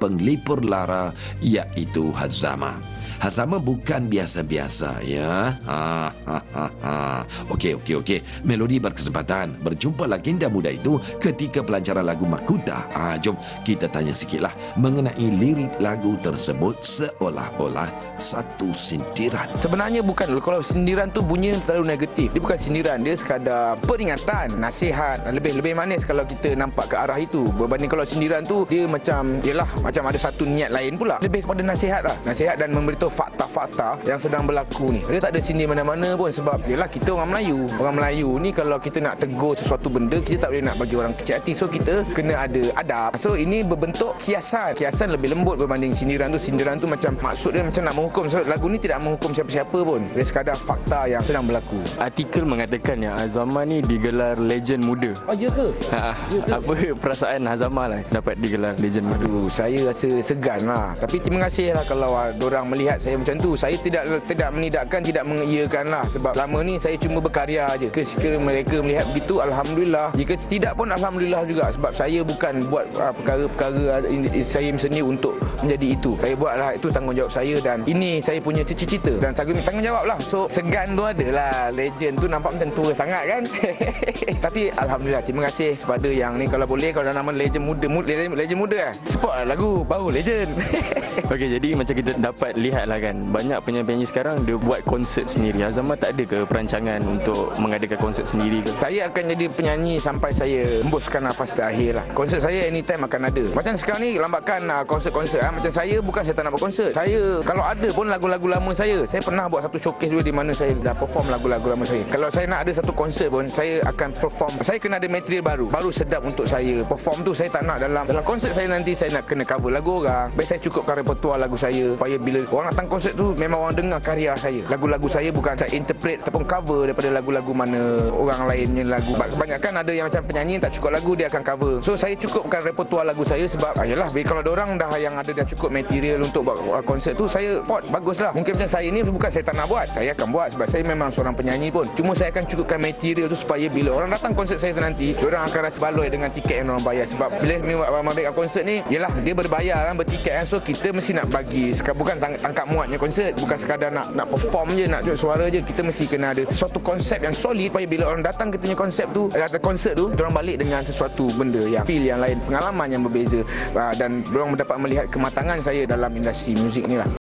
penglipur lara, iaitu Hazama. Hazama bukan biasa-biasa, ya. Okey. Melodi berkesempatan berjumpa legenda muda itu ketika pelancaran lagu Makuta. Jom kita tanya sikitlah mengenai lirik lagu tersebut, seolah-olah satu sindiran. Sebenarnya bukan. Kalau sindiran tu bunyinya terlalu negatif. Dia bukan sindiran, dia sekadar peringatan, nasihat. Lebih manis kalau kita nampak ke arah itu berbanding kalau sindiran tu dia macam macam ada satu niat lain pula. Lebih kepada nasihat lah. Nasihat dan memberitahu fakta-fakta yang sedang berlaku ni. Dia tak ada sindir mana-mana pun sebab kita orang Melayu. Orang Melayu ni kalau kita nak tegur sesuatu benda, kita tak boleh nak bagi orang kecil hati. So kita kena ada adab. So ini berbentuk kiasan. Kiasan lebih lembut berbanding sindiran tu. Sindiran tu macam maksud dia macam nak menghukum. So lagu ni tidak menghukum siapa-siapa pun. Dia sekadar fakta yang sedang berlaku. Artikel mengatakan yang Hazama ni digelar legend muda. Oh ya ke? Apa perasaan Hazama lah dapat digelar legend muda? Saya rasa segan lah. Tapi terima kasih lah kalau diorang melihat saya macam tu. Saya tidak menidakkan, tidak mengiyakan lah. Sebab selama ni saya cuma berkarya aje. Jika mereka melihat begitu, Alhamdulillah. Jika tidak pun Alhamdulillah juga. Sebab saya bukan buat perkara-perkara saya sendiri untuk menjadi itu. Saya buatlah, itu tanggungjawab saya dan ini saya punya cita-cita dan tanggungjawab lah. So segan tu adalah. Legend tu nampak macam tua sangat kan. Tapi Alhamdulillah, terima kasih kepada yang ni. Kalau boleh, kalau nama legend muda lah, support lah lagu baru legend. Okey, jadi macam kita dapat lihat lah kan, banyak penyanyi-penyanyi sekarang dia buat konsert sendiri. Hazama tak ada ke perancangan untuk mengadakan konsert sendiri ke? Saya akan jadi penyanyi sampai saya hembuskan nafas terakhir lah. Konsert saya anytime akan ada. Macam sekarang ni lambakan konsert-konsert. Macam saya bukan saya tak nak buat konsert. Saya kalau ada pun lagu-lagu lama saya pernah buat satu showcase dulu di mana saya dah perform lagu-lagu lama saya. Kalau saya nak ada satu konsert pun, saya akan perform. Saya kena ada material baru sedap untuk saya perform tu. Saya tak nak dalam konsert saya nanti saya nak kena cover lagu orang. Baik, saya cukupkan repertoire lagu saya supaya bila orang datang konsert tu memang orang dengar karya saya. Lagu-lagu saya bukan saya interpret ataupun cover daripada lagu-lagu mana orang lainnya lagu. Kebanyakan ada yang macam penyanyi tak cukup lagu dia akan cover. So saya cukupkan repertoire lagu saya sebab kalau orang dah yang ada dah cukup material untuk buat konsert tu, saya baguslah. Mungkin macam saya ni bukan saya tak nak buat, saya akan buat sebab saya memang seorang penyanyi pun. Cuma saya akan cukupkan material tu supaya bila orang datang konsert saya nanti, orang akan rasa baloi dengan tiket yang orang bayar. Sebab bila ambil konsert ni, dia berbayar kan, bertiket kan. So kita mesti nak bagi, bukan tangkap muatnya konsert, bukan sekadar nak perform je, nak tunjuk suara je. Kita mesti kena ada sesuatu konsep yang solid supaya bila orang datang kita punya konsep tu, datang konsert tu, orang balik dengan sesuatu benda yang feel yang lain, pengalaman yang berbeza, dan orang mendapat melihat kematangan saya dalam industri muzik ni lah.